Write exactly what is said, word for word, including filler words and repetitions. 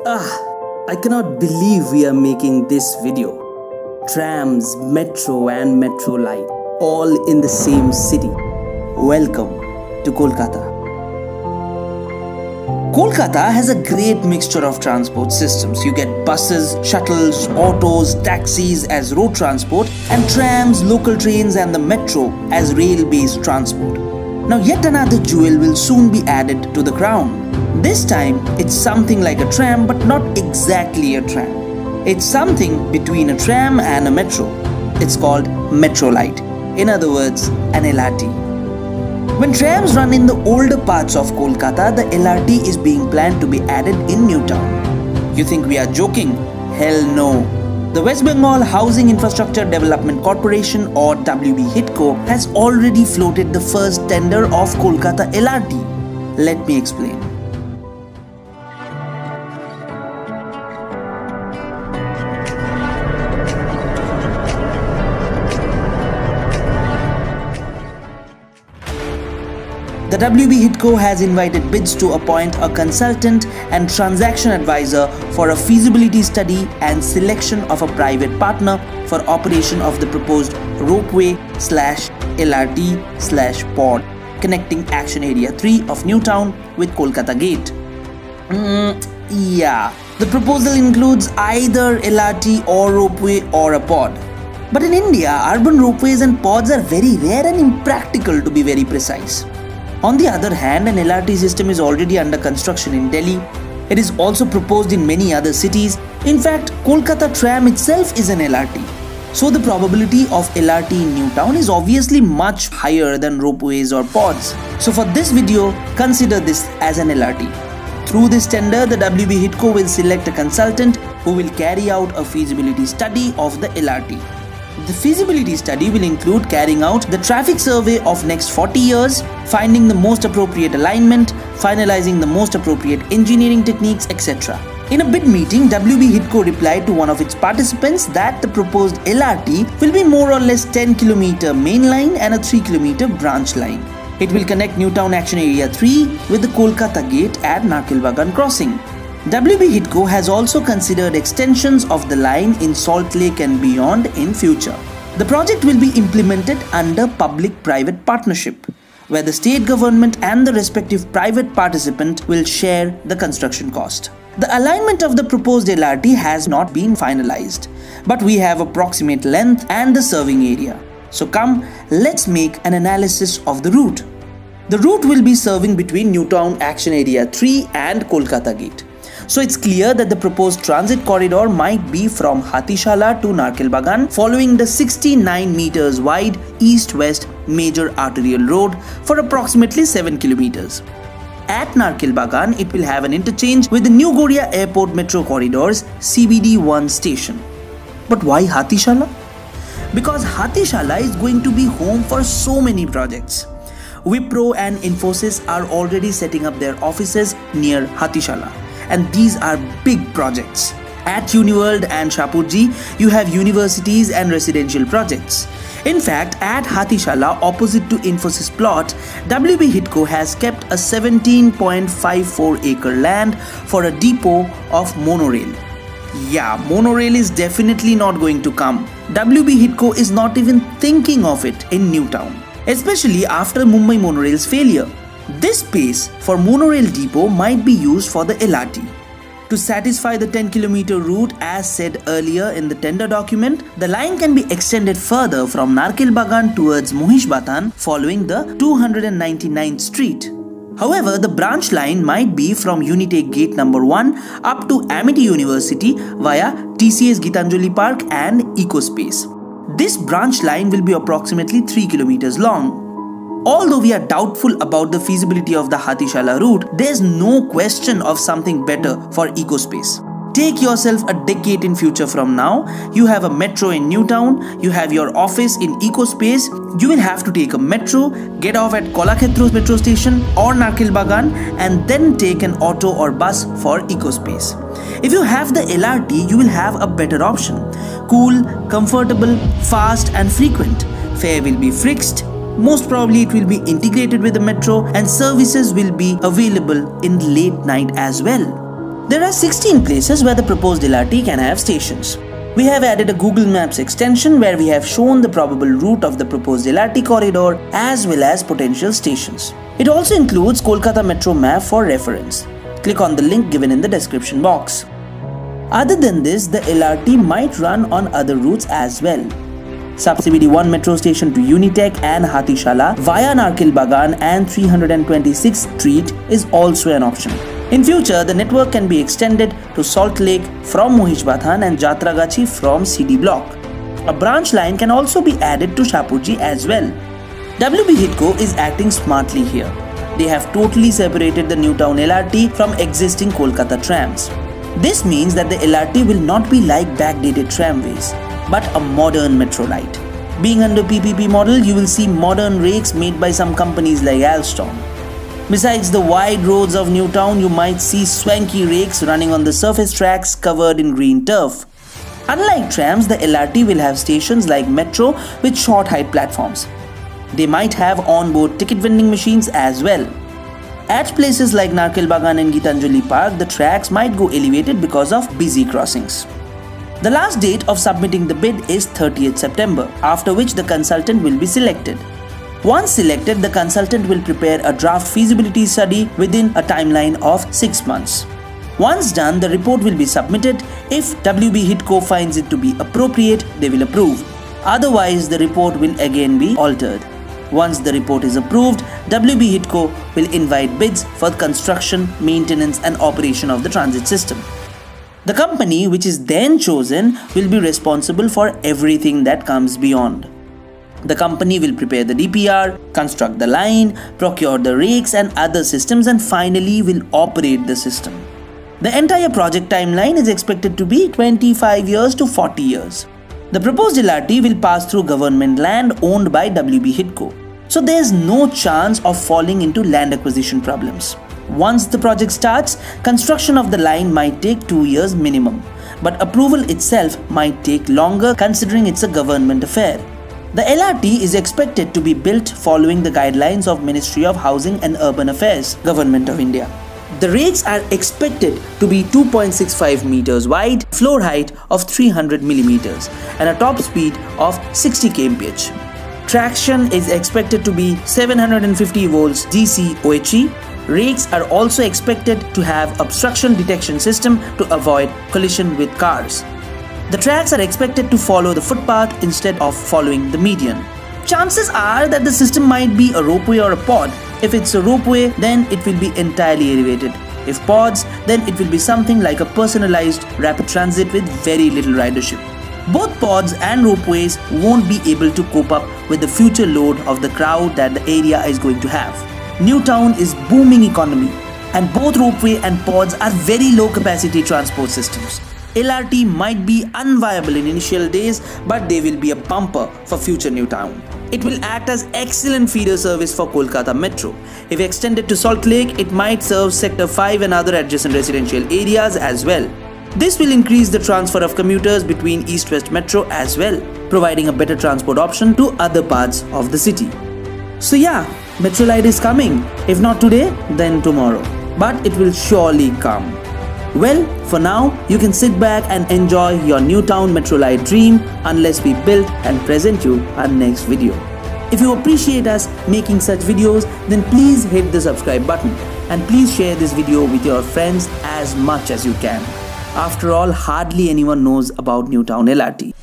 Ah, I cannot believe we are making this video. Trams, metro and metro light, all in the same city. Welcome to Kolkata. Kolkata has a great mixture of transport systems. You get buses, shuttles, autos, taxis as road transport, and trams, local trains and the metro as rail-based transport. Now yet another jewel will soon be added to the crown. This time, it's something like a tram but not exactly a tram. It's something between a tram and a metro. It's called Metro Light. In other words, an L R T. When trams run in the older parts of Kolkata, the L R T is being planned to be added in New Town. You think we are joking? Hell no. The West Bengal Housing Infrastructure Development Corporation or W B HIDCO has already floated the first tender of Kolkata L R T. Let me explain. The W B HIDCO has invited bids to appoint a consultant and transaction advisor for a feasibility study and selection of a private partner for operation of the proposed ropeway slash L R T slash pod connecting Action Area three of New Town with Kolkata Gate. Mm, yeah, the proposal includes either L R T or ropeway or a pod. But in India, urban ropeways and pods are very rare and impractical, to be very precise. On the other hand, an L R T system is already under construction in Delhi. It is also proposed in many other cities. In fact, Kolkata tram itself is an L R T. So the probability of L R T in New Town is obviously much higher than ropeways or pods. So for this video, consider this as an L R T. Through this tender, the W B HIDCO will select a consultant who will carry out a feasibility study of the L R T. The feasibility study will include carrying out the traffic survey of next forty years, finding the most appropriate alignment, finalizing the most appropriate engineering techniques, et cetera. In a bid meeting, W B HIDCO replied to one of its participants that the proposed L R T will be more or less ten kilometer main line and a three kilometer branch line. It will connect New Town Action Area three with the Kolkata Gate at Narkel Bagan crossing. W B HIDCO has also considered extensions of the line in Salt Lake and beyond in future. The project will be implemented under public-private partnership, where the state government and the respective private participant will share the construction cost. The alignment of the proposed L R T has not been finalized, but we have approximate length and the serving area. So come, let's make an analysis of the route. The route will be serving between New Town Action Area three and Kolkata Gate. So it's clear that the proposed transit corridor might be from Hatishala to Narkel Bagan, following the sixty-nine meters wide east-west major arterial road for approximately seven kilometers. At Narkel Bagan, it will have an interchange with the New Goria Airport Metro Corridor's C B D one station. But why Hatishala? Because Hatishala is going to be home for so many projects. Wipro and Infosys are already setting up their offices near Hatishala. And these are big projects. At Uniworld and Shapurji, you have universities and residential projects. In fact, at Hatishala, opposite to Infosys plot, W B HIDCO has kept a seventeen point five four acre land for a depot of monorail. Yeah, monorail is definitely not going to come. W B HIDCO is not even thinking of it in New Town, especially after Mumbai monorail's failure. This space for monorail depot might be used for the L R T. To satisfy the ten kilometer route as said earlier in the tender document, the line can be extended further from Narkel Bagan towards Mohishbatan following the two hundred ninety-ninth street. However, the branch line might be from Unitech Gate number one up to Amity University via T C S Gitanjali Park and EcoSpace. This branch line will be approximately three kilometers long. Although we are doubtful about the feasibility of the Hatishala route, there is no question of something better for EcoSpace. Take yourself a decade in future from now, you have a metro in New Town, you have your office in EcoSpace, you will have to take a metro, get off at Kolakhetro metro station or Narkel Bagan and then take an auto or bus for EcoSpace. If you have the L R T, you will have a better option. Cool, comfortable, fast and frequent. Fare will be fixed. Most probably it will be integrated with the metro and services will be available in late night as well. There are sixteen places where the proposed L R T can have stations. We have added a Google Maps extension where we have shown the probable route of the proposed L R T corridor as well as potential stations. It also includes Kolkata Metro map for reference. Click on the link given in the description box. Other than this, the L R T might run on other routes as well. Subsibidi one metro station to Unitech and Hatishala via Narkil Bagan and three hundred twenty-sixth Street is also an option. In future, the network can be extended to Salt Lake from Mohishbathan and Jatragachi from C D Block. A branch line can also be added to Shapurji as well. W B HIDCO is acting smartly here. They have totally separated the New Town L R T from existing Kolkata trams. This means that the L R T will not be like backdated tramways, but a modern metro light. Being under P P P model, you will see modern rakes made by some companies like Alstom. Besides the wide roads of New Town, you might see swanky rakes running on the surface tracks covered in green turf. Unlike trams, the L R T will have stations like metro with short height platforms. They might have on-board ticket vending machines as well. At places like Narkil Bagan and Gitanjali Park, the tracks might go elevated because of busy crossings. The last date of submitting the bid is thirtieth September, after which the consultant will be selected. Once selected, the consultant will prepare a draft feasibility study within a timeline of six months. Once done, the report will be submitted. If W B HIDCO finds it to be appropriate, they will approve. Otherwise, the report will again be altered. Once the report is approved, W B HIDCO will invite bids for construction, maintenance and operation of the transit system. The company which is then chosen will be responsible for everything that comes beyond. The company will prepare the D P R, construct the line, procure the rakes and other systems, and finally will operate the system. The entire project timeline is expected to be twenty-five years to forty years. The proposed L R T will pass through government land owned by W B HIDCO, so there is no chance of falling into land acquisition problems. Once the project starts, construction of the line might take two years minimum, but approval itself might take longer considering it's a government affair. The L R T is expected to be built following the guidelines of Ministry of Housing and Urban Affairs, Government of India. The rakes are expected to be two point six five meters wide, floor height of three hundred millimeters and a top speed of sixty kilometers per hour. Traction is expected to be seven hundred fifty volts D C O H E. Rakes are also expected to have obstruction detection system to avoid collision with cars. The tracks are expected to follow the footpath instead of following the median. Chances are that the system might be a ropeway or a pod. If it's a ropeway, then it will be entirely elevated. If pods, then it will be something like a personalized rapid transit with very little ridership. Both pods and ropeways won't be able to cope up with the future load of the crowd that the area is going to have. New Town is booming economy, and both ropeway and pods are very low capacity transport systems. L R T might be unviable in initial days, but they will be a bumper for future New Town. It will act as excellent feeder service for Kolkata Metro. If extended to Salt Lake, it might serve Sector five and other adjacent residential areas as well. This will increase the transfer of commuters between East-West Metro as well, providing a better transport option to other parts of the city. So yeah, Metro Light is coming. If not today, then tomorrow. But it will surely come. Well, for now, you can sit back and enjoy your New Town Metro Light dream unless we build and present you our next video. If you appreciate us making such videos, then please hit the subscribe button and please share this video with your friends as much as you can. After all, hardly anyone knows about New Town L R T.